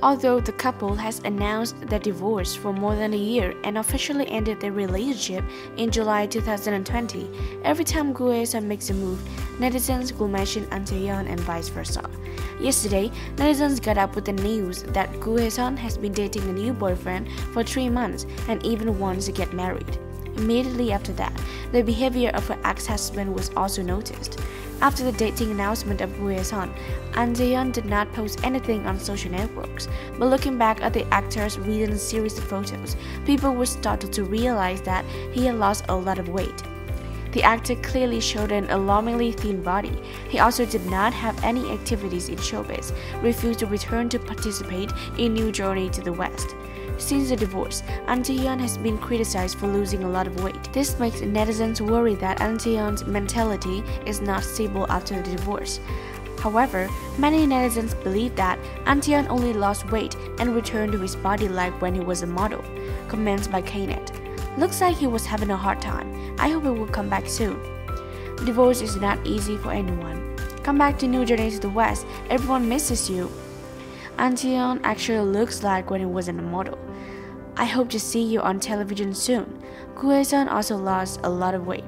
Although the couple has announced their divorce for more than a year and officially ended their relationship in July 2020, every time Gu Hye-sun makes a move, netizens will mention An Tae-yeon and vice versa. Yesterday, netizens got up with the news that Gu Hye-sun has been dating a new boyfriend for 3 months and even wants to get married. Immediately after that, the behavior of her ex-husband was also noticed. After the dating announcement of Gu Hye-sun, An Tae-yeon did not post anything on social networks, but looking back at the actor's recent series of photos, people were startled to realize that he had lost a lot of weight. The actor clearly showed an alarmingly thin body. He also did not have any activities in showbiz, refused to return to participate in New Journey to the West. Since the divorce, An Tae-yeon has been criticized for losing a lot of weight. This makes netizens worry that An Tae-yeon's mentality is not stable after the divorce. However, many netizens believe that An Tae-yeon only lost weight and returned to his body life when he was a model. Comments by Knet: "Looks like he was having a hard time. I hope he will come back soon." Divorce is not easy for anyone. Come back to New Journey to the West. Everyone misses you. An Tae-yeon actually looks like when he wasn't a model. I hope to see you on television soon. Gu Hye-sun also lost a lot of weight.